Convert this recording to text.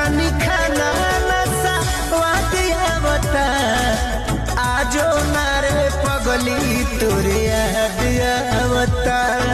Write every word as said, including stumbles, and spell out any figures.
रानी खाना नशा वाद आवता आजो नारे पगली तोरे याद आवता।